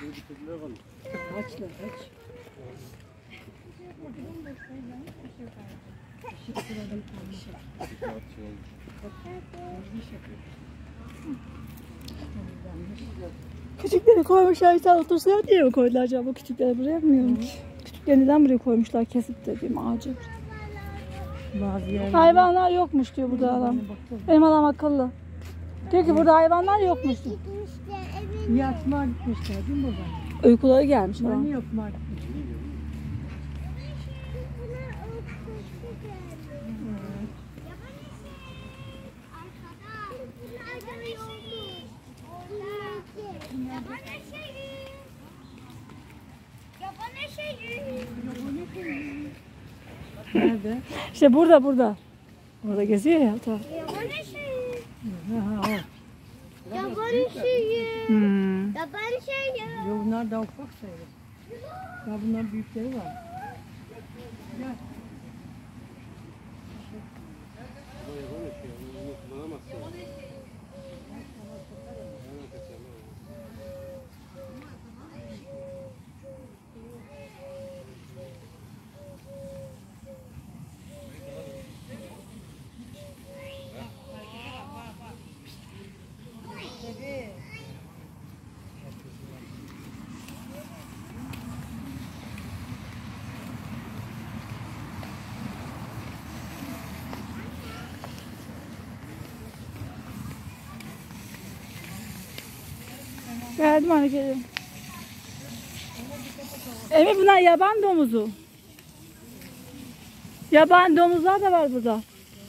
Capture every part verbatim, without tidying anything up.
Aç lan aç. Küçükleri koymuşlar, sen otursalar diye mi koydular acaba? Bu küçükleri buraya bilmiyorum ki. Küçükleri neden buraya koymuşlar, kesip dediğim ağacı. Hayvanlar yokmuş diyor burada adam. Benim adam akıllı. Diyor ki burada hayvanlar yokmuş diyor. Yatmağa gitmişler değil mi baba? Uykuları gelmiş falan. Nani yapmağa gitmişler? Nerede? İşte burada burada. Burada geziyor ya. Tamam. Ha, o. Yaban şeyi. Hmm. Yaban şeyi. Yo, bunlar daha ufak sayılır. Ya bunların büyükleri var. Gel. Geldim anne geliyorum. Evet bunlar yaban domuzu. Yaban domuzlar da var burada.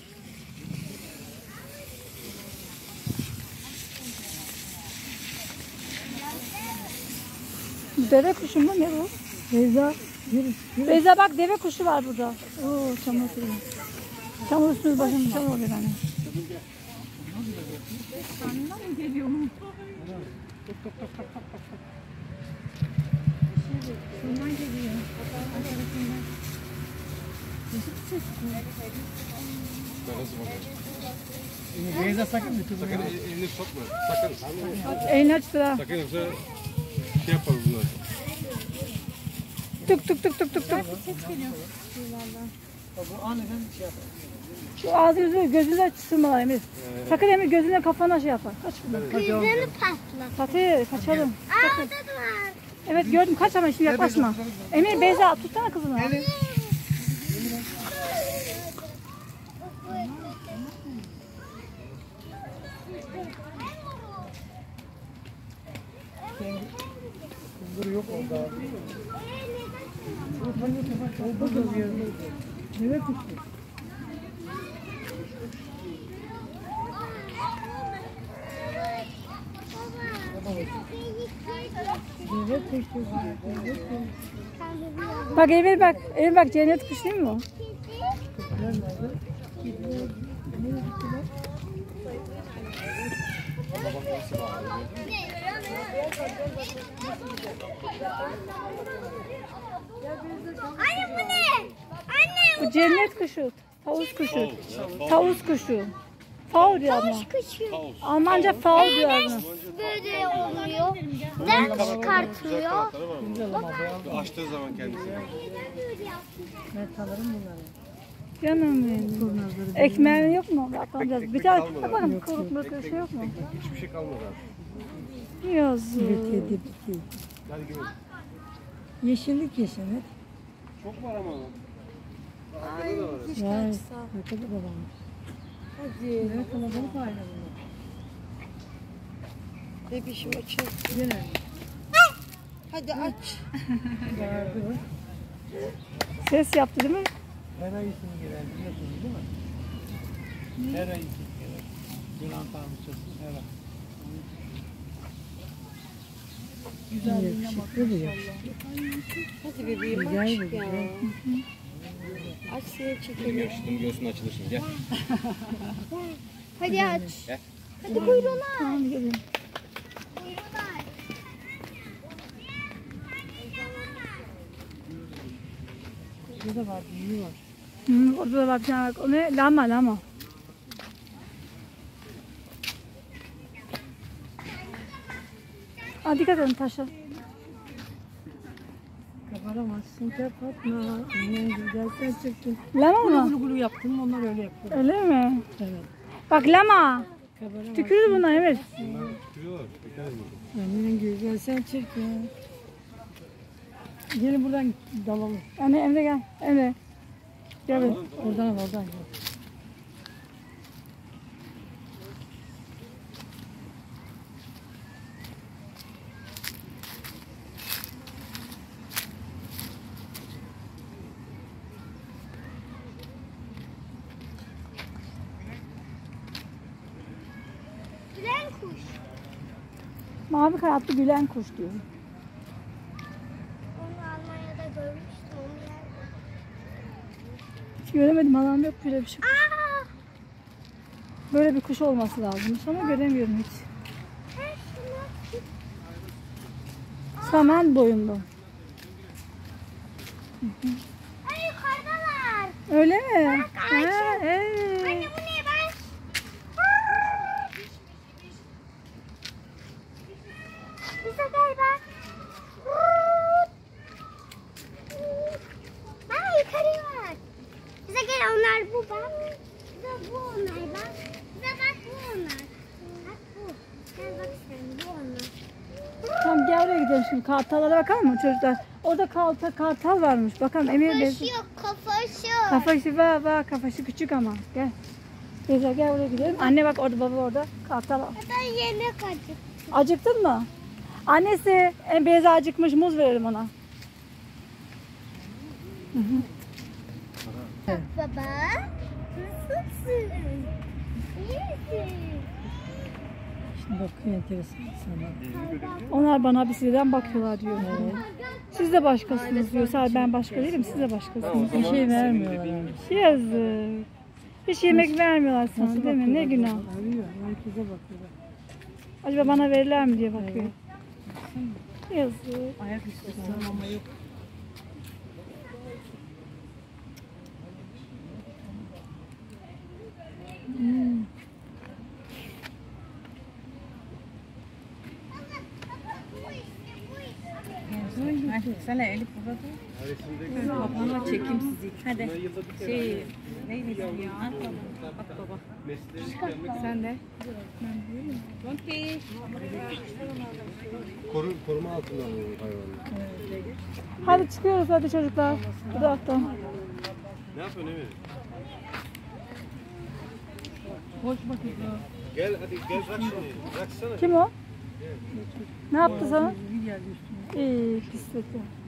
Deve kuşu mu ne bu? Beyza, yürü, yürü. Beyza bak deve kuşu var burada. Oo çamur suyu. Çamur üstümüz başımız çamur oluyor anne. Karnından mı geliyor mu? Şundan geliyor. Beyza sakın bir kızım. Sakın elini sokma. Sakın. Elini aç sıra. Sakın yoksa şey yapar bunlar. Tık tık tık tık tık tık. Bu aniden şey yapar. Şu ağzınızı gözünüze sırmalar Emir. Sakın Emir gözüne kafana şey yapar. Kaç buradan. Kızını patlat. Fatih kaçalım. Aa orada da var. Evet gördüm kaç ama şimdi yaklaşma. Emir Beyza tutsana kızını. Kızları yok orada. Orada da bir yer. Neve kuşu. Neve kuşu. Neve kuşu. Bak Emir bak. Emir bak cennet kuşu değil mi o? Kuşlar nerede? Nereye gittiler? Anne bu ne? Anne Bu cennet kuşu. Tavus kuşu. Tavus kuşu. Faul diyor ama. kuşu. Almanca faul diyor ama. Böyle oluyor. Neden çıkartılıyor? Açtığı zaman kendisi. Ben tanırım bunları. Canım benim. Ekmeğin yok mu? Bakalım biraz. Bir tane tut bakalım. Kırık mırık bir şey yok mu? Hiçbir şey kalmadı abi. Yazık. Bitti, bitti. Hadi gidelim. Yeşillik yeşillik. Çok var ama. Ay hiç Vay, kaçsa. ne kadar babamış. Hadi. Ne kalabalık aile bunlar. Bebişim açın. Gene. Hadi aç. Bağırdı. Ses yaptı değil mi? Her ay ismi gelen biliyorsunuz değil mi? Her ay ismi gelen. Yunan tanrıçası her ay. Güzelliğine bak. Hadi bebeğim Güzel aç bu, ya. güzel. Aç seni çekelim. Göğsünün göğsünün açılır şimdi. Gel. Hadi aç. Gel. Hadi buyurun aç. Tamam gelin. Buyurun aç. Burada var, büyüğü var. Hı, orada da var bir tane bak. O ne? Lama lama. Aa, dikkat edin taşa. Varamazsın kapatma. Annen güzelsen çektin. Lama Gulu mı? gulu gulu yaptım, onlar öyle yapıyor. Öyle mi? Evet. Bak lama. Kabaramazsın. Tükürür buna Emir. Sürüyor. Dikkat edin. Annen güzelsen çek ya. Gelin buradan dalalım. Anne Emre gel. Emre. Gel be. Oradan oradan gel. Gülen kuş. Mavi kanatlı gülen kuş diyor. Onu Almanya'da görmüştüm. Onu yerde. Hiç göremedim, halam yok böyle bir şey. Aa! Böyle bir kuş olması lazımmış ama göremiyorum hiç. Her şuna. Saman boyunlu. Ay yukarıdalar. Öyle mi? Bak, Ha, Ayşe. evet. Anne bu ne ben? Bize gel bak. Aa yukarıya bak. Bize gel onlar bu bak. Bize bu onlar bak. Bize bak bu onlar. Bak bu. Gel bak sen bu onlar. Tamam gel oraya gidelim şimdi. Kartallara bakalım mı çocuklar? Orada kartal, kartal varmış. Bakalım Emir Bey. Kafası yok kafası yok. Kafası var var. Kafası küçük ama. Gel. Gel gel oraya gidelim. Anne bak orada, baba orada. Kartal. Ben yemek acıktım. Acıktın mı? Annesi en Beyza acıkmış, muz verelim ona. Bak baba. Nasılsın? İyi misin? Şimdi bakıyor enteresan sana. Onlar bana bir sizden bakıyorlar diyor. Siz de başkasınız diyor. Sadece ben başka değilim, siz de başkasınız. Bir şey vermiyorlar yani. Yazık. Hiç yemek vermiyorlar sana değil mi? Ne günah. Arıyor, herkese bakıyorlar. Acaba bana verirler mi diye bakıyor. Yazık. Ayak üstü ama yok. Hmm. Sana Elif burada. Resimde Babamla çekeyim sizi. Hadi. yılda bir kere Şey, neydi ismi ya? Bak baba. mesleği gelmek Sen de. Tonti. koru, koruma altında alıyor hayvanı. Hadi çıkıyoruz hadi çocuklar. Bu taraftan. Ne yapıyorsun Emir? Hoş bakayım. Gel hadi gel bırak şunu. Bıraksana. Kim o? Ne yaptı sana? Bir geldi üstüne. İyi pisleti.